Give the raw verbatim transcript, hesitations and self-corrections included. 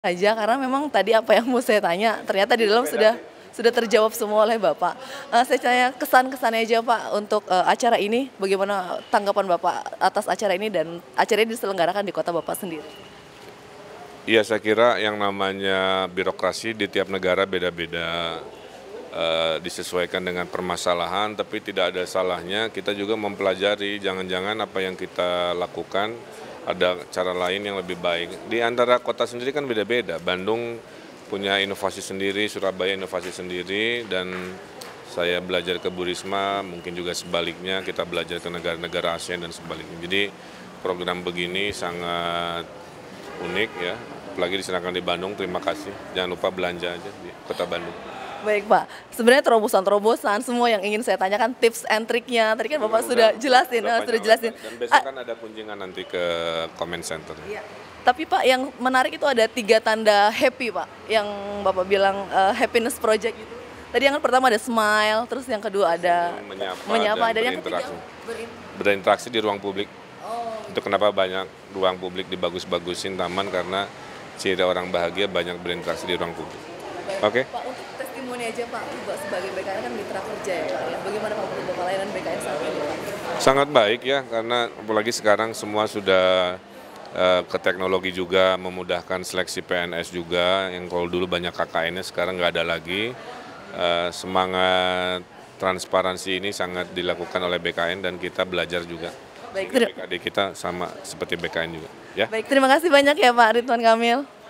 Aja karena memang tadi apa yang mau saya tanya ternyata di dalam sudah sudah terjawab semua oleh Bapak. Eee, saya tanya kesan-kesannya aja Pak untuk, eee, acara ini, bagaimana tanggapan Bapak atas acara ini dan acara ini diselenggarakan di kota Bapak sendiri? Iya, saya kira yang namanya birokrasi di tiap negara beda-beda, eee, disesuaikan dengan permasalahan, tapi tidak ada salahnya kita juga mempelajari jangan-jangan apa yang kita lakukan ada cara lain yang lebih baik. Di antara kota sendiri kan beda-beda, Bandung punya inovasi sendiri, Surabaya inovasi sendiri, dan saya belajar ke Bu Risma, mungkin juga sebaliknya kita belajar ke negara-negara ASEAN dan sebaliknya. Jadi program begini sangat unik ya, apalagi diselenggarakan di Bandung, terima kasih. Jangan lupa belanja aja di kota Bandung. Baik Pak, sebenarnya terobosan-terobosan semua yang ingin saya tanyakan tips and triknya, tadi kan Bapak sudah jelasin, eee, sudah jelasin. Dan A besok kan ada kunjungan nanti ke comment center. Iya, tapi Pak yang menarik itu ada tiga tanda happy Pak, yang Bapak bilang, eee, happiness project itu. Tadi yang pertama ada smile, terus yang kedua ada Menyapa, menyapa dan dan yang ketiga berinteraksi. berin Berinteraksi di ruang publik. oh, Itu kenapa banyak ruang publik dibagus-bagusin taman, karena ciri orang bahagia banyak berinteraksi di ruang publik. baik. Oke? Pak untuk testimoni aja Pak, Bapak sebagai B K N kan mitra kerja ya Pak ya, bagaimana Pak menurut Bapak layanan B K N saat ini Pak? Sangat baik ya, karena apalagi sekarang semua sudah eh, ke teknologi juga, memudahkan seleksi P N S juga, yang kalau dulu banyak K K N-nya sekarang nggak ada lagi. Eh, semangat transparansi ini sangat dilakukan oleh B K N dan kita belajar juga. Baik, Sehingga ter B K D kita sama seperti B K N juga. Ya. baik terima kasih banyak ya Pak Ridwan Kamil.